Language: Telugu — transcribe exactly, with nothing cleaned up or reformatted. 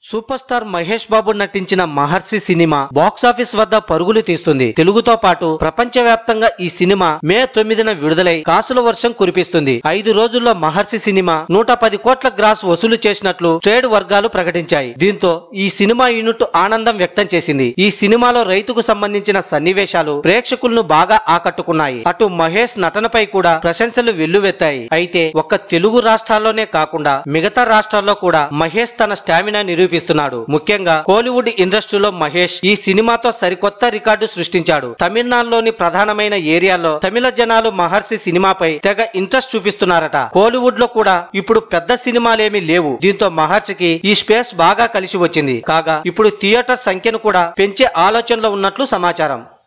సూపర్ స్టార్ మహేష్ బాబు నటించిన మహర్షి సినిమా బాక్సాఫీస్ వద్ద పరుగులు తీస్తుంది. తెలుగుతో పాటు ప్రపంచవ్యాప్తంగా ఈ సినిమా మే తొమ్మిదిన విడుదలై కాసుల వర్షం కురిపిస్తుంది. ఐదు రోజుల్లో మహర్షి సినిమా నూట పది కోట్ల గ్రాస్ వసూలు చేసినట్లు ట్రేడ్ వర్గాలు ప్రకటించాయి. దీంతో ఈ సినిమా యూనిట్ ఆనందం వ్యక్తం చేసింది. ఈ సినిమాలో రైతుకు సంబంధించిన సన్నివేశాలు ప్రేక్షకులను బాగా ఆకట్టుకున్నాయి. అటు మహేష్ నటనపై కూడా ప్రశంసలు వెల్లువెత్తాయి. అయితే ఒక్క తెలుగు రాష్ట్రాల్లోనే కాకుండా మిగతా రాష్ట్రాల్లో కూడా మహేష్ తన స్టామినా నిరూపిస్తున్నాడు. ముఖ్యంగా కోలీవుడ్ ఇండస్ట్రీలో మహేష్ ఈ సినిమాతో సరికొత్త రికార్డు సృష్టించాడు. తమిళనాడులోని ప్రధానమైన ఏరియాలో తమిళ జనాలు మహర్షి సినిమాపై తెగ ఇంట్రెస్ట్ చూపిస్తున్నారట. కోలీవుడ్ లో కూడా ఇప్పుడు పెద్ద సినిమాలేమీ లేవు. దీంతో మహర్షికి ఈ స్పేస్ బాగా కలిసి వచ్చింది. కాగా ఇప్పుడు థియేటర్ సంఖ్యను కూడా పెంచే ఆలోచనలో ఉన్నట్లు సమాచారం.